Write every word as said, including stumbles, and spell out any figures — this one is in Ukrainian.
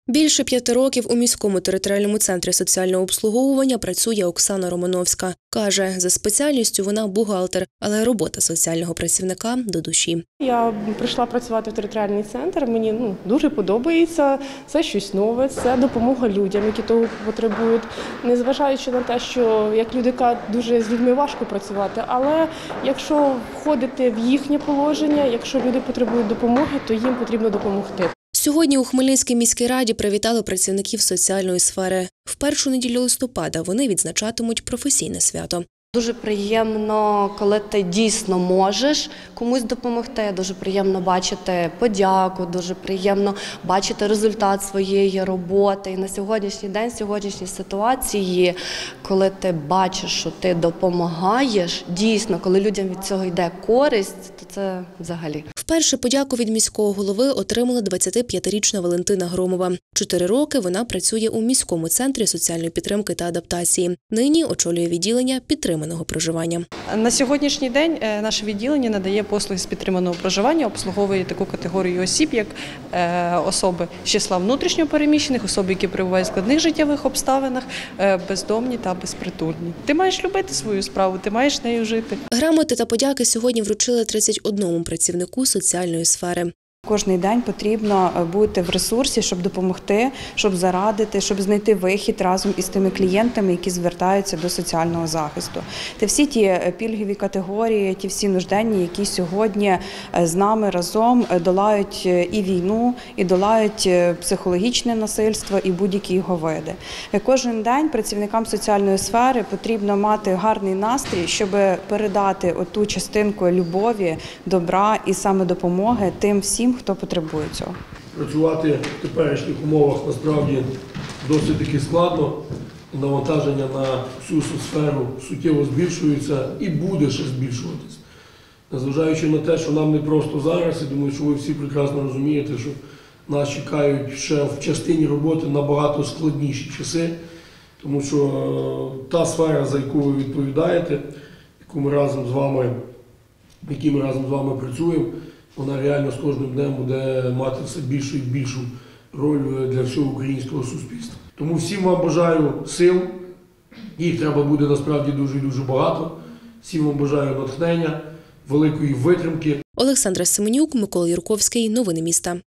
Більше п'яти років у міському територіальному центрі соціального обслуговування працює Оксана Романовська. Каже, за спеціальністю вона бухгалтер, але робота соціального працівника до душі. Я прийшла працювати в територіальний центр, мені ну, дуже подобається, це щось нове, це допомога людям, які того потребують. Незважаючи на те, що, як люди кажуть, дуже з людьми важко працювати, але якщо входити в їхнє положення, якщо люди потребують допомоги, то їм потрібно допомогти. Сьогодні у Хмельницькій міській раді привітали працівників соціальної сфери. В першу неділю листопада вони відзначатимуть професійне свято. Дуже приємно, коли ти дійсно можеш комусь допомогти, дуже приємно бачити подяку, дуже приємно бачити результат своєї роботи. І на сьогоднішній день, сьогоднішній ситуації, коли ти бачиш, що ти допомагаєш, дійсно, коли людям від цього йде користь, то це взагалі. Вперше подяку від міського голови отримала двадцятип'ятирічна Валентина Громова. Чотири роки вона працює у міському центрі соціальної підтримки та адаптації. Нині очолює відділення підтриманого проживання. На сьогоднішній день наше відділення надає послуги з підтриманого проживання, обслуговує таку категорію осіб, як особи з числа внутрішньо переміщених, особи, які перебувають в складних життєвих обставинах, бездомні та безпритульні. Ти маєш любити свою справу, ти маєш нею жити. Грамоти та подяки сьогодні вручили тридцять одному працівнику соціальної сфери. Кожний день потрібно бути в ресурсі, щоб допомогти, щоб зарадити, щоб знайти вихід разом із тими клієнтами, які звертаються до соціального захисту. Це всі ті пільгові категорії, ті всі нужденні, які сьогодні з нами разом долають і війну, і долають психологічне насильство, і будь-які його види. Кожен день працівникам соціальної сфери потрібно мати гарний настрій, щоб передати оту частинку любові, добра і саме допомоги тим всім, хто потребує цього. Працювати в теперішніх умовах насправді досить таки складно. Навантаження на всю сферу суттєво збільшується і буде ще збільшуватись. Незважаючи на те, що нам не просто зараз, я думаю, що ви всі прекрасно розумієте, що нас чекають ще в частині роботи набагато складніші часи, тому що та сфера, за яку ви відповідаєте, яку ми разом з вами, в якій ми разом з вами працюємо, вона реально з кожним днем буде мати все більшу і більшу роль для всього українського суспільства. Тому всім вам бажаю сил, їх треба буде насправді дуже і дуже багато. Всім вам бажаю натхнення, великої витримки. Олександра Семенюк, Микола Юрковський. Новини міста.